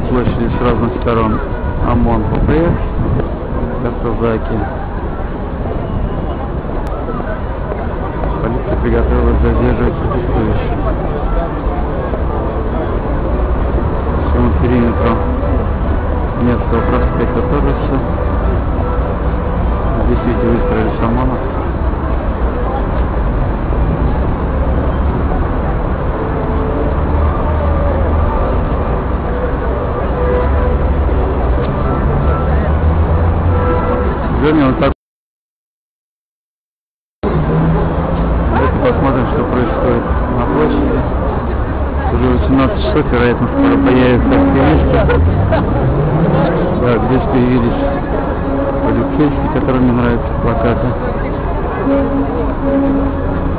площади с разных сторон ОМОН ППС, автозаки. Полиция приготовилась задерживать протестующих. По всему периметру Невского проспекта тоже все. Здесь, видите, выстроились ОМОНов. Вот так. Давайте посмотрим, что происходит на площади. Уже 18 часов, вероятно, скоро появятся активисты. Так, здесь появились полицейские, которым не нравятся плакаты.